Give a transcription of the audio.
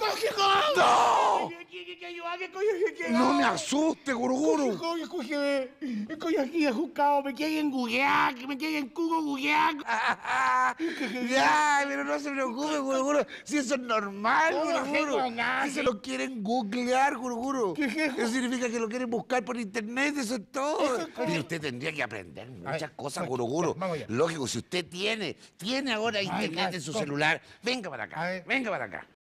¡No! No me asuste. asuste, Guruguru. Me quieren googlear, me quieren googlear. Ya, pero no se preocupe, Guruguru. Si eso es normal, No, Guruguru. no, no, Si se lo quieren googlear, Guruguru. ¿Qué es eso? Eso significa que lo quieren buscar por internet, eso es todo. Eso es todo. Mire, usted tendría que aprender muchas ver, cosas, vamos, Guruguru. ya, vamos allá. Lógico, si usted tiene ahora internet en su ¿cómo? celular, venga para acá, A ver. venga para acá.